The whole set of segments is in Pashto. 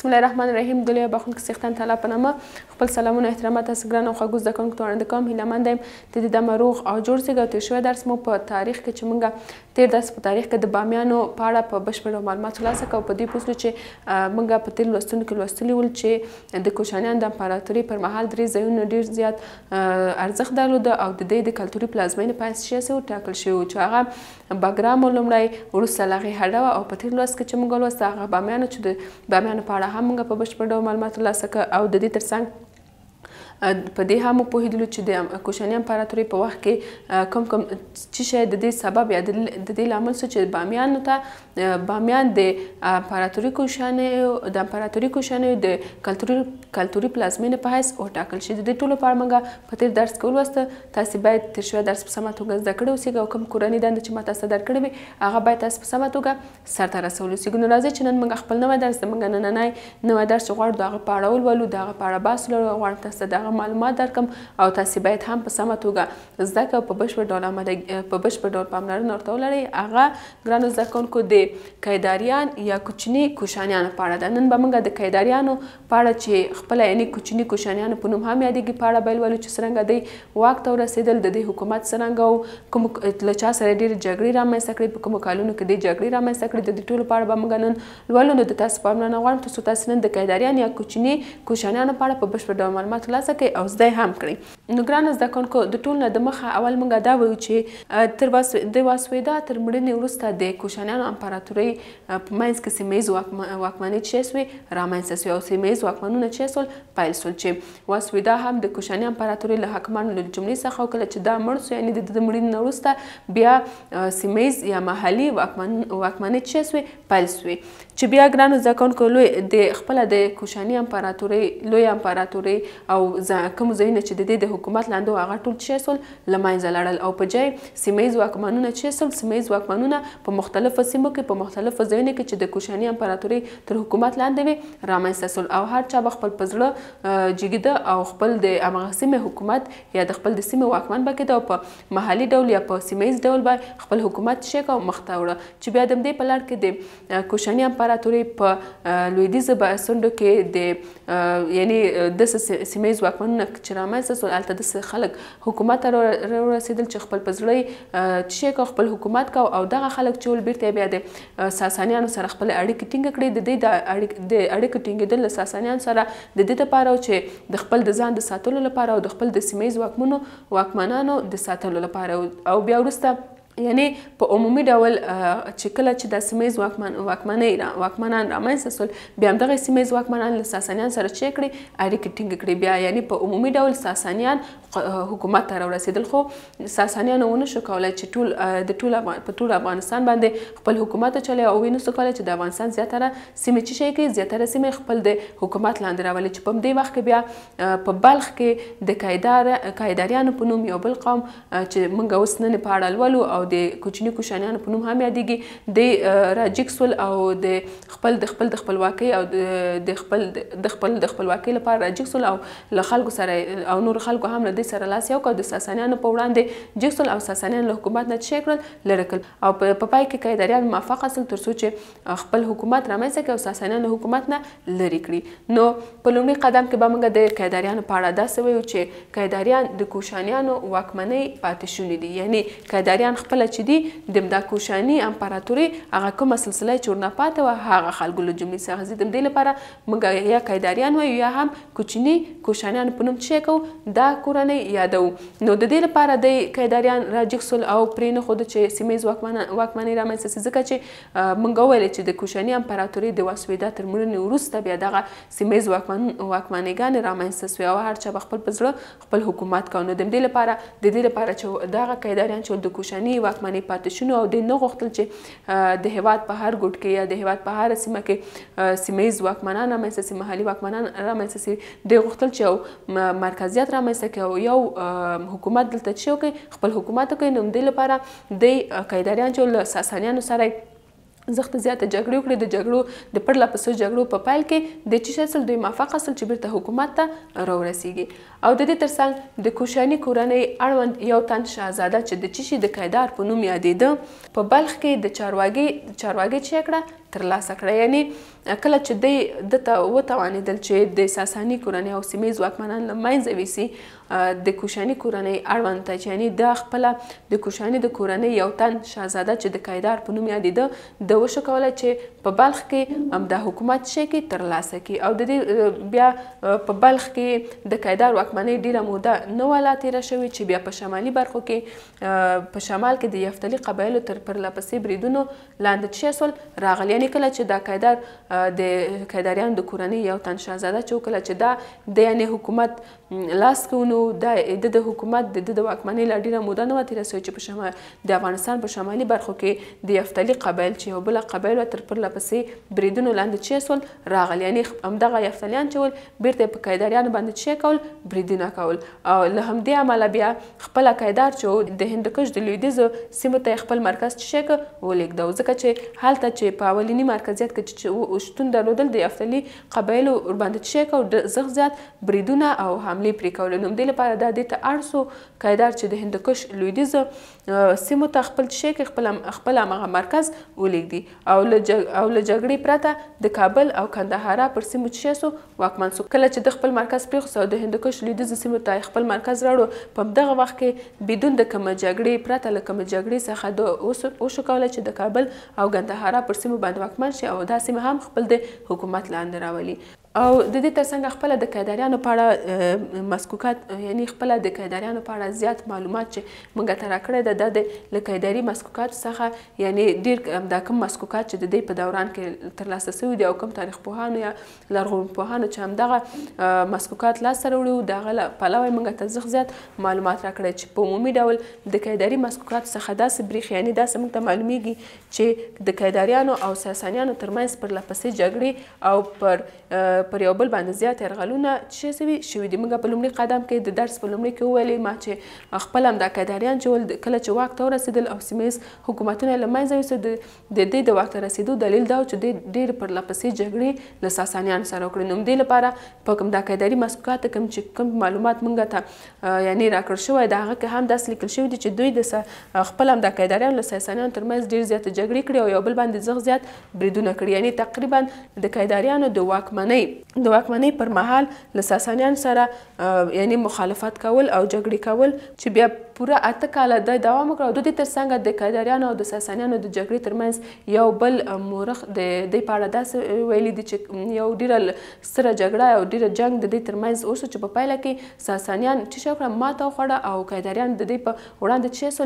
بسم الله الرحمن الرحیم د لوی بخښونکي څښتن تعالی په نامه خپل سلامونه احترامات تاسو ګران او خوږو زده کوونکو ته وړاندې کوم. هیله یم د دې دمه روغ او جوړ اوسئ. او تېر شوی درس مو په تاریخ کې چې موږ تېر درس په تاریخ کې د بامیانو په اړه په بشپړ ډول معلومات ترلاسه کړو. په دې پوه شولو چې موږ په تېر لوستونو کې لوستلي ول چې د کوشانیانو د امپراتورۍ پر مهال درې ځایونه ډېر زیات ارزښت درلوده او د دې د کلتوري پلازمینې په حیث چې وټاکل شوي وو چې هغه باګرام لومړی، وروسته له هغې هډه او په تېر لوست کې چې موږ ولوسته هغه بامیانو چې د بامیانو په اړه هم موږ په بشپړ ډول معلومات ترلاسه کړه او د دې ترڅنګ په دې هم وپوهېدلو چې د کوشاني امپراتورۍ په وخت کې کوم څه شی د دې سبب یا د دې لامل څه چې بامیانو ته بامیان د امپراتوري کوشانیو د کلتوري پلازمینې په حیث وټاکل شي. د دې ټولو په اړه موږ په تېر درس کې ولوسته. تاسې باید تېر شوی درس په سمه توګه زده کړی اوسئ او کوم کورنۍ دنده چې ما تاسو ته درکړې وي هغه باید تاسو په سمه توګه سرته رسولی اوسئ. نو راځئ چې نن موږ خپل نوی درس زموږ نننی درس چې غواړو د هغه په اړه ولولو، د هغه په اړه بحث ولرو، غواړم تاسو ته د هغه معلومات درکړم او تاسې باید هم په سمه توګه زده کړئ او په بشپړ ډول پاملرنه ورته ولرئ. هغه ګرانو زده کوونکو د کیداریان یا کوچني کوشانیانو په اړه ده. نن به موږ د کیداریانو په اړه چې خپله یعنې کوچني کوشانیانو په نوم هم یادېږي په اړه به ولولو چې څرنګه دوی واک ته ورسېدل، د دې حکومت څرنګه و، کوم له چا سره ډېرې جګړې رامنځته کړې، په کومو کالونو کې دې جګړې رامنځته کړې. د دې ټولو په اړه به موږ نن لولو. نو د تاسو پاملرنه غواړم تاسو نن د کیداریان یا کوچني کوشانیانو په اړه په بشپړ ډول معلومات ترلاسه کړئ او زده هم کړئ. نو ګرانو زده کوونکو د ټول نه د مخه اول موږ دا وایو چې د واسویدا تر مړینې وروسته د کوشانیانو امپراتورۍ په منځ کې سیمه ییز واکمنۍ چې سوې رامنځته سوې او سیمه ییز واکمنونه چې سول پیل سول چې واسویدا هم د کوشاني امپراتورۍ له حاکمانو له جملې څخه کله چې دا مړ سو یعنې د مړینې نه وروسته بیا سیمه ییز یا محلي واکمنۍ چې سوې پیل سوې چې بیا ګرانو زده کوونکو د خپله د کوشاني امپراتورۍ لویه امپراتورۍ او کوم ځایونه چې د دې د حکومت لاندې و هغه ټول چې سول له منځه لاړل او په جای سیمه ییز واکمنونه چې سول سیمه ییز واکمنونه په مختلفو سیمو کې په مختلفو ځایونو کې چې د کوشاني امپراتورۍ تر حکومت لاندې وې رامنځته سول او هر چا به خپل په زړه جګېده او خپل د همغه سیمې حکومت یا د خپل د سیمې واکمن به کېده او په محلي ډول یا په سیمه ییز ډول به خپل حکومت چې کوه مخ ته وړه چې بیا د همدې په لړ کې د کوشاني امپراتورۍ په لویدیځه څنډو کې د یعنې داسې سیمه ییز واکمنونه چې رامنځته سول هلته داسې خلک حکومت ته رارسېدل چې خپل په زړه یې چې کوه خپل حکومت کوه او دغه خلک چې ول بیرته بیا د ساسانیانو سره خپلې اړیکې ټینګه کړې. د دې د اړیکو ټینګېدل له ساسانیانو سره د دې دپاره چې د خپل د ځان د ساتلو لپاره او د خپل د سیمه ییز واکمنانو د ساتلو لپاره او بیا وروسته یعنې په عمومي ډول چې کله چې د سیمه ییز واکمنان رامنځته سول بیا همدغه سیمه ییز واکمنان له ساسانیانو سره چې کړي اړیکې ټینګې کړي بیا یعنې په عمومي ډول ساسانیان حکومت ته راورسېدل خو ساسانیانو ونه شو کولی چې په ټول افغانستان باندې خپل حکومت وچلوي او ونه سو کولی چې د افغانستان زیاتره سیمې چې شی کړي زیاتره سیمې خپل د حکومت لاندې راولي چې په همدې وخت کې بیا په بلخ کې د کیداریانو په نوم یو بل قوم چې موږ اوس نن په اړه لولو او د کوچني کوشانیانو په نوم هم یادېږي د راجګ سول او د خپل د خپلواکۍ او د خپلواکۍ لپاره راجګ سول او له خلکو سره او نور خلکو هم له دې سره لاس یو کړ. د ساسانیانو په وړاندې جګ سول او ساسانیان له حکومت نه چې کړل لرې کړل او په پای کې کیداریان موفقه سول تر څو چې خپل حکومت رامنځته کړي او ساسانیان له حکومت نه لرې کړي. نو په لومړي قدم کې به موږ د کیداریانو په اړه داسې وایو چې کیداریان د کوشانیانو واکمنۍ پاتې شوني دي یعنې کیداریان خپله چې دي د دا کوشاني امپراتورۍ هغه کومه سلسله چې ورنه پاتې وه هغه خلکو له جملې څخه زه د همدې لپاره موږ یا کیداریان وایو یا هم کوچني کوشانیان په نوم چې کوو دا کورنۍ یادوو. نو د دې لپاره د کیداریان راجګ سول او پرې نه ښوده چې سیمه ییز واکمنۍ رامنځته سي ځکه چې موږ وویلې چې د کوشاني امپراتورۍ د واسویدا تر مړینې وروسته بیا دغه سیمه ییز واکمنۍ رامنځته سوې او هر چا به خپل په زړه خپل حکومت کوه. نو د دې لپاره چې دغه کیداریان چې د کوشاني واکمنۍ پاتې شونو او دوی نه غوښتل چې د هېواد په هر ګوټ کې یا د هېواد په هره سیمه کې سیمه ییز واکمنان رامنځته سي، محلي واکمنان رامنځته سي. دوی غوښتل چې یو مرکزیت رامنځته کړي او یو حکومت دلته چې وکړي خپل حکومت وکړي. نو همدې لپاره دوی کیداریان چې له ساسانیانو سره زخت زیاته جګړې وکړې د جګړو د پرله پسې جګړو په پیل کې د چی شسل دوی موافق اصل چې بیرته حکومت ته راورسیږي او د دې ترڅنګ د کوشاني کورنۍ اړوند یو تن شهزاده چې د چشي د قیدار په نوم یادېده په بلخ کې د چارواګي چیکړه ترلاسه کړه. یعنی کله چې دی دته وتوانېدل چې د ساساني کورنۍ او سیمه ییز واکمنان له منځه ویسي د کوشاني کورنۍ اړوند ته چې یعنی د خپله د کوشاني د کورنۍ یو تن شهزاده چې د قیدار په نوم یادېده د وشو کولی چې په بلخ کې د حکومت شی کې ترلاسه کړي او د دې بیا په بلخ کې د قیدار واکمنۍ ډیره موده نه وه لا تېره شوې چې بیا په شمالي برخو کې په شمال کې د یفتلي قبایلو تر پرله پسې بریدونو لاندې څه شول راغلي. یعنې کله چې دا قیدار د قیداریانو د کورنۍ یو تن شهزاده چې وکړه چې دا د یعنې حکومت لاس کې ونیو د حکومت د واکمنۍ لا ډیره موده نه وه تېره سوې چې د افغانستان په شمالي برخو کې د یفتلي قبایل چې یو بله قبایل وه تر پرله پسې بریدونو لاندې څه شول راغلي. یعنې همدغه یفتلیان چې ول بیرته په قیداریانو باندې څه کول بریدونه کول او له همدې امله بیا خپله قیدار چې د هندوکش د لویدیځو سیمو ته خپل مرکز څه کړ ولېږده ځکه چې هلته چې په اولیني مرکزیت کې چې شتون درلودل د یفتلي قبایلو ورباندې څه کول زغ زیات بریدونه او حملې پرې کولې. نو همدې لپاره دا دې ته اړ سو قیدار چې د هندوکش لویدیځو سیمو ته خپل څه کړي خپل همغه مرکز ولېږدي او له جګړې پرته د کابل او کندهاره پر سیمو څه سو واکمن سو. کله چې د خپل مرکز پرېښود او د هندوکش لویدیځو سیمو ته خپل مرکز راوړو په همدغه وخت کې بدون د کومه جګړې پرته له کومه جګړې څخه وشو کولی چې د کابل او کندهاره پر سیمو باندې واکمن شي او دا سیمه هم خپل د حکومت لاندې راولي. او د دې ترڅنګ خپله د قیداریانو په اړه مسکوکات یعنی خپله د قیداریانو په اړه زیات معلومات چې موږ ته راکړی ده دا د له قیداري مسکوکاتو څخه یعنی ډېر دا کوم مسکوکات چې د دې په دوران کې ترلاسه سوي دي او کوم تاریخ پوهانو یا لرغونپوهانو چې همدغه مسکوکات لاسته راوړي د هغه له پلوه یې موږ ته زغ زیات معلومات راکړی چې په عمومي ډول د قیداري مسکوکاتو څخه داسې برېښي یعنی داسې موږ ته معلومیږي چې د قیداریانو او ساسانیانو ترمنځ پرله پسې جګړې او پر یو بل باندې زیات یرغلونه څه شوي دي. موږ په لومړي قدم کې د درس په لومړي کې وویلې ما چې خپل هم دا قیداریان چې کله چې واک ته ورسېدل او سیمه ییز حکومتونه له منځه یوسه د دې د واک ته رسېدو دلیل دا و چې دوی ډېرې پرله پسې جګړې له ساسانیانو سره وکړې. نو همدې لپاره په کوم دا قیداري مسکوکات کوم معلومات موږ ته یعنې راکړل شوی د هغه کې هم داسې لیکل شوي دي چې دوی د خپل هم دا قیداریانو له ساسانیانو ترمنځ ډېرې زیاتې جګړې کړي او یو بل باندې زغ زیات بریدونه کړي. یعنې تقریبا د قیداریانو د واکمنۍ پر مهال له ساسانیانو سره یعنی مخالفت کول او جګړې کول چې بیا پوره 8 کاله د دوام وکړ او د دې ترڅنګ د قیداریانو او د ساسانیانو د جګړې ترمنځ یو بل مورخ د دې په اړه داسې ویلي دي چې یو ډېره ستره جګړه او ډېره جنګ د دې ترمنځ وشو چې په پایله کې ساسانیان څه وکړه ماته وخوړه او قیداریان د دې په وړاندې څه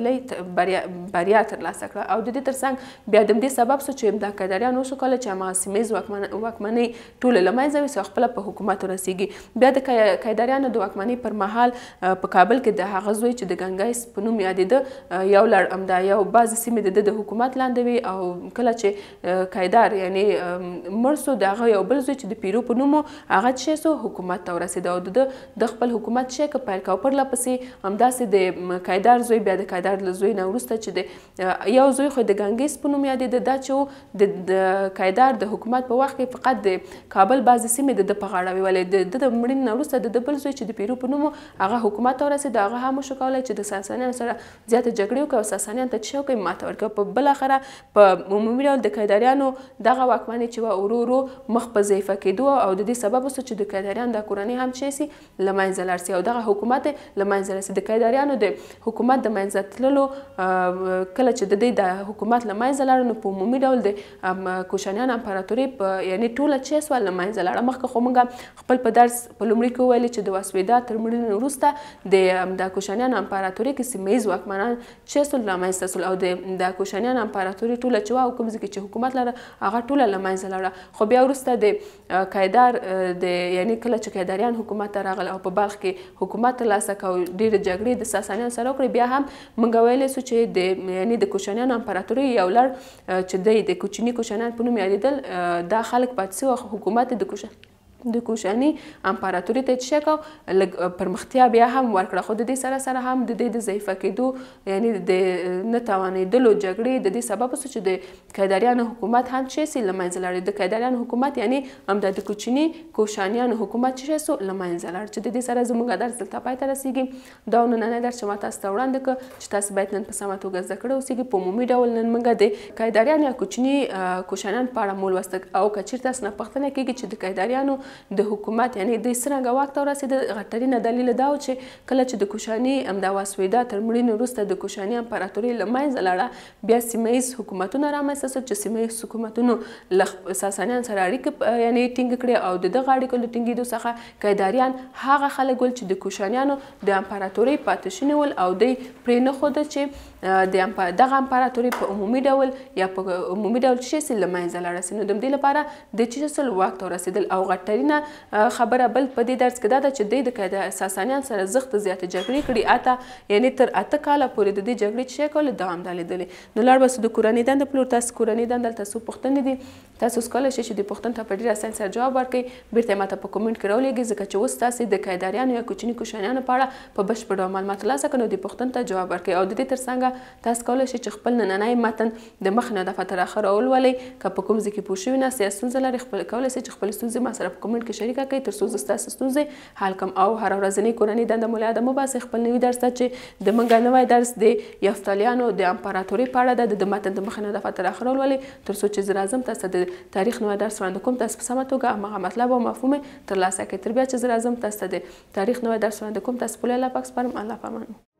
سول بریا ترلاسه کړه او د دې ترڅنګ بیا د دې سبب سو چې دا قیداریان وشو کولی چې هماغه سیمه ییز واکمنۍ ټولې له منځه یوسي او خپله په حکومت ورسیږي. بیا د قیداریانو د واکمنۍ پر مهال په کابل کې د هغه زوی چې د ګنګایس په نوم یادېده یو لړ همدا یو بعضې سیمې د حکومت لاندې وي او کله چې قیدار یعنې مړ سو د هغه یو بل زوی چې د پیرو په نوم هغه څه سو حکومت ته ورسېده او د خپل حکومت څه پیل کاوه. پرله پسې همداسې د قیدار زوی بیا د قیدار له زوی نه وروسته چې د یو زوی خو د ګنګیس په نوم یادېده دا چې د قیدار د حکومت په وخت کې فقط د کابل بعضې سیمې د په غاړه وي ولې د مړینې نه وروسته د بل زوی چې د پیرو په نوم هغه حکومت ته ورسېد هغه هم وشو کولی چې د ساسانیانو سره زیاته جګړې وکړي او ساسانیانو ته څه وکړي ماته ورکړي. په بالاخره په عمومي ډول د قیداریانو دغه واکمنۍ چې وه ورو ورو مخ په ضعیفه کېدو او د دې سبب وسو چې د قیداریانو دا کورنۍ هم څه سي له منځه لاړ سي او دغه حکومت له منځه رسي. د قیداریانو د حکومت د منځه تللو کله چې د دې د حکومت له منځه لاړ نو په عمومي ډول د کوشانیانو امپراتوري یعنې ټوله څه سوه له منځه لاړه. مخکې خو موږ خپل په درس په لومړي کې وویلې چې د واسویدا تر مړینې وروسته د کوشانیانو امپراتوري کې سیمه ییز واکمنان څه سول له منځته سول او د کوشانیانو امپراتوري ټوله چې وه او کوم ځای کې چې حکومت لره هغه ټوله له منځه لاړه. خو بیا وروسته د قیدار یعنې کله چې قیداریان حکومت ته راغل او په بلخ کې حکومت ترلاسه کړ او ډېرې جګړې د ساسانیانو سره وکړې بیا هم موږ ویلی سو چې یعنې د کوشانیانو امپراتوري یو لړ چې دی د کوچني کوشانیان په نوم یادېدل دا خلک پاتې سوي حکومت د کوشاني امپراتوري ته یې څه شی کو لږ پرمختیا بیا هم ورکړه خو د دې سره هم د دې د ضعیفه کېدو یعنی د نه توانېدلو جګړې د دې سبب سو چې د کیداریانو حکومت هم څه سي له منځه لاړ د کیداریانو حکومت یعنی همدا د کوچني کوشانیانو حکومت څه سو له منځه لاړ چې د دې سره زموږ درس دلته پای ته رسیږي دا نننی درس چې ما تاسو ته وړاندې کړ چې تاسو باید نن په سمه توګه زده کړی اوسیږي په عمومي ډول نن موږ د کیداریانو یا کوچني کوشانیانو په اړه مو لوسته او که چېرته تاسو نه پوښتنه کېږي چې د کیداریانو د حکومت یعنی د څرنګه واک ته ورسېده غټرینه دلیل دا و چې کله چې د کوشاني همدا واسویدا تر مړینې وروسته د کوشاني امپراتوري له منځه لاړه بیا سیمه ییز حکومتونه رامنځته شول چې سیمه ییز حکومتونو له ساسانیانو سره اړیکې یعنی ټینګ کړې او د دغه اړیکو له ټینګېدو څخه کیداریان هغه خلک ول چې د کوشانیانو د امپراتورۍ پاتې شوني ول او دوی پرې نه ښوده چې دغه امپراتوري په عمومي ډول یا په عمومي ډول څه شي له منځه لاړه سي نو د همدې لپاره د څه سل واک ته ورسېدل او غټرینه خبره بل په دې درس کې دا ده چې دوی د ساسانیانو سره زښت زیاتې جګړې کړي یعنی تر 8 کاله پورې د دې جګړې څه شی کول دوام لیدلې نو لاړ بسو د کورنۍ دنده په لور تاسو کورنۍ دنده تاسو پوښتنې دي تاسو کولی شئ چې د پوښتنې ته په ډېر اسان سره جواب ورکړئ بیرته ماته په کومنټ کې راولېږئ ځکه چې اوس تاسې د کیداریانو یا کوچني کوشانیانو په اړه په بشپړ ډول معلومات ترلاسه کړئ نو د پوښتنې ته جواب ورکړئ او د دې ترڅنګ تاسو کولی شئ چې خپل نننی متن د مخ نه دفعه تر اخره ولولئ که په کوم ځای کې پوه شوي ناست یا ستونزه لرئ کولی شئ چې خپلې ستونزې ما سره په کومنټ کې شریکه کړئ تر څو زه ستاسو ستونزې حل کړم او هره ورځنۍ کورنۍ دنده مو له یاده مه باسئ خپل نوي درس ته چې د موږ نوی درس د یفتالیانو د امپراتورۍ په اړه ده د متن د مخه نه دفعه تر اخره ولولئ تر څو چې زه راځم تاسو ته د تاریخ نوی درس وړاندې کوم تاسو په سمه توګه هماغه مطلب او مفهوم ترلاسه کړئ تر بیا چې زه راځم تاسو ته د تاریخ نوی درس وړاندې کوم تاسو په الله پاک سپارم الله پامان